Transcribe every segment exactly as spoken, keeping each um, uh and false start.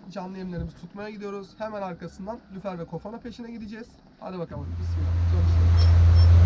canlı yemlerimizi tutmaya gidiyoruz. Hemen arkasından lüfer ve kofana peşine gideceğiz. Hadi bakalım. Bismillah. Çalışıyoruz.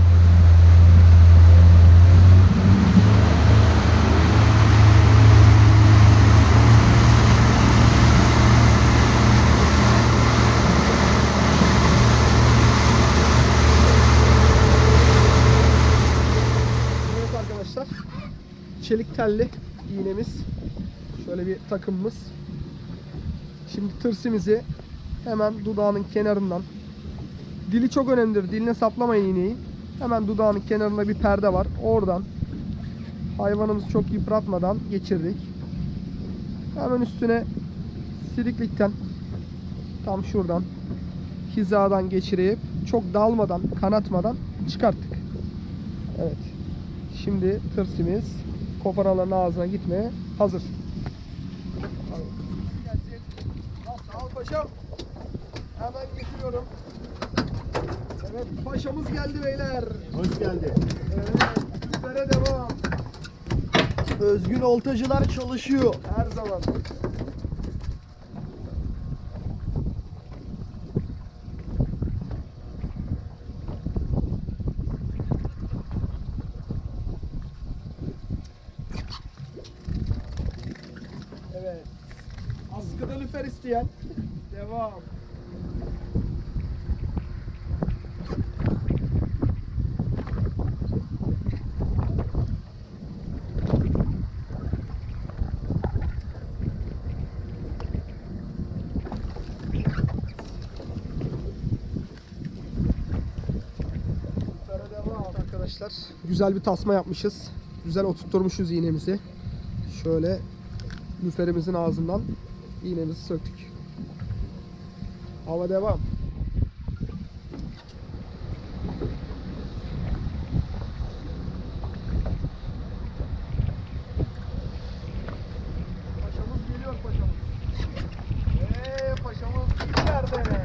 Evet arkadaşlar. Çelik telli iğnemiz. Şöyle bir takımımız. Şimdi tırsimizi hemen dudağının kenarından, dili çok önemlidir, diline saplamayın iğneyi. Hemen dudağının kenarında bir perde var. Oradan hayvanımızı çok yıpratmadan geçirdik. Hemen üstüne siliklikten tam şuradan hizadan geçirip çok dalmadan, kanatmadan çıkarttık. Evet. Şimdi tırsimiz kofanaların ağzına gitmeye hazır. Al paşam. Hemen getiriyorum. Evet, paşamız geldi beyler. Hoş geldi. Evet, lüfere devam. Özgün oltacılar çalışıyor. Her zaman. Evet. Askıda lüfer isteyen. Devam. Arkadaşlar güzel bir tasma yapmışız. Güzel oturtturmuşuz iğnemizi. Şöyle lüferimizin ağzından iğnemizi söktük. Hava devam. Paşamız geliyor paşamız. Eee paşamız içeride.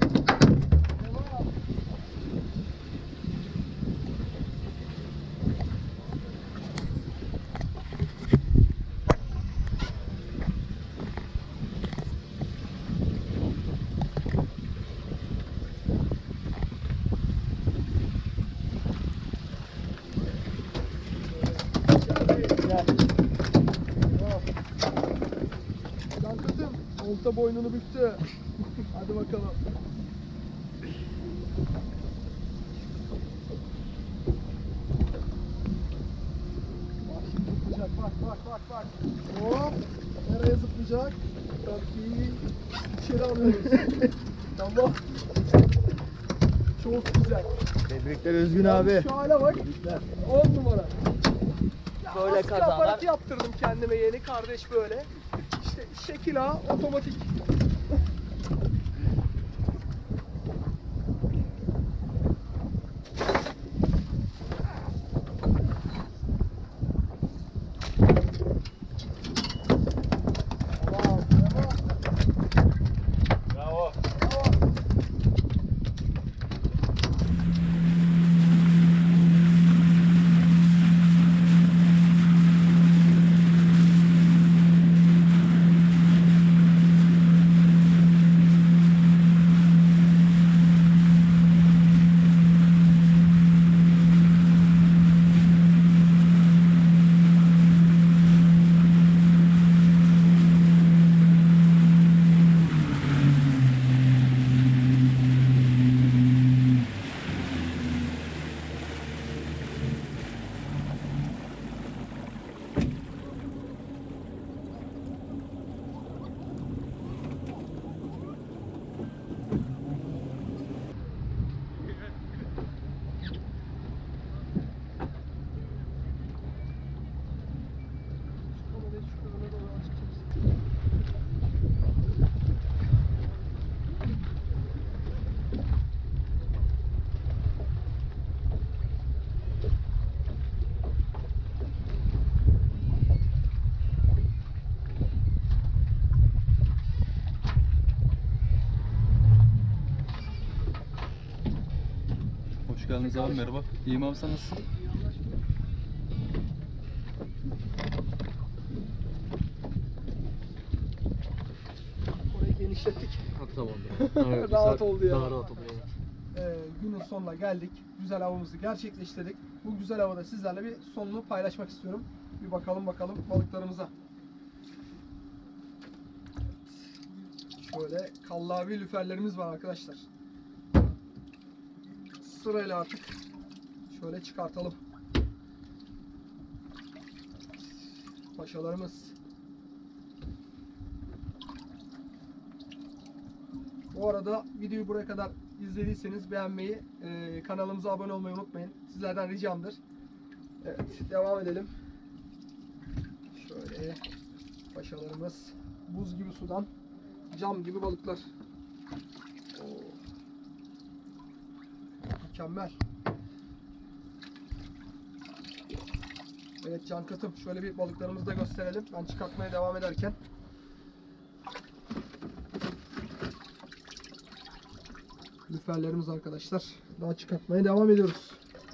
Cankut'um, olta boynunu büktü. Hadi bakalım. Bak şimdi zıplayacak, bak bak bak bak. Hop, nereye zıplayacak? Tabii içeri alıyoruz. Tamam. Çok güzel. Tebrikler Özgün abi. Şu hale bak. on numara. Ya Böyle askı kazanlar. aparatı yaptırdım kendime yeni kardeş böyle. İşte şekil ağa otomatik. Tamam, tamam. Bravo. Tamam. Hoş geldiniz abi, merhaba. İyiyim abi, sen nasılsın? Oraya Tamamdır. Evet, Rahat saat oldu ya. Daha rahat oldu. Evet. Ee, günün sonuna geldik. Güzel avımızı gerçekleştirdik. Bu güzel havada sizlerle bir sonunu paylaşmak istiyorum. Bir bakalım bakalım balıklarımıza. Şöyle kallavi lüferlerimiz var arkadaşlar. Sırayla artık şöyle çıkartalım. Paşalarımız. Bu arada videoyu buraya kadar izlediyseniz beğenmeyi, e, kanalımıza abone olmayı unutmayın. Sizlerden ricamdır. Evet, devam edelim. Şöyle paşalarımız buz gibi sudan cam gibi balıklar. Oo. Mükemmel. Evet can katım, şöyle bir balıklarımızı da gösterelim. Ben çıkartmaya devam ederken. Lüferlerimiz arkadaşlar. Daha çıkartmaya devam ediyoruz.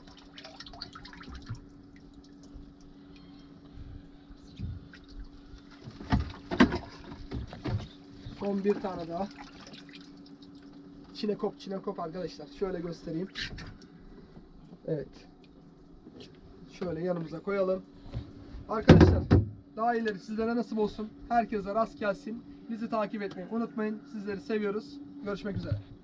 Son bir tane daha. Çinekop, çinekop arkadaşlar. Şöyle göstereyim. Evet. Şöyle yanımıza koyalım. Arkadaşlar daha ileri sizlere nasip olsun. Herkese rast gelsin. Bizi takip etmeyi unutmayın. Sizleri seviyoruz. Görüşmek üzere.